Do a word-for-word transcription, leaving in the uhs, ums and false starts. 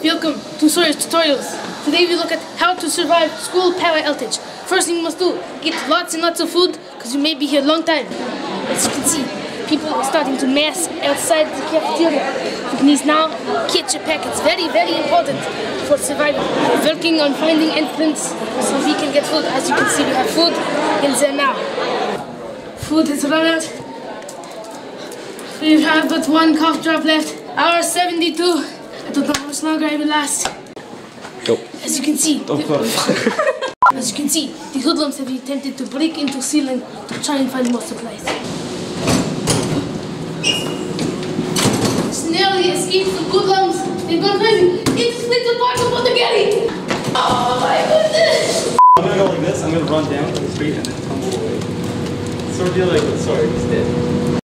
Welcome to Sawyer's Tutorials. Today we look at how to survive school power outage. First thing you must do, get lots and lots of food because you may be here a long time. As you can see, people are starting to mass outside the cafeteria. You need now ketchup packets, very very important for survival. We're working on finding entrance so we can get food. As you can see, we have food in there now. Food has run out. We have but one cough drop left. Hour seventy-two. I don't know how much longer I will last. Go. As you can see, the, as you can see, the hoodlums have attempted to break into ceiling to try and find more supplies. Snarely escaped the hoodlums. They've gone crazy. It's Fleetwood Press on the galley. Oh my goodness! I'm gonna go like this. I'm gonna run down to the street and then tumble away. Sort of feel like, sorry, he's dead.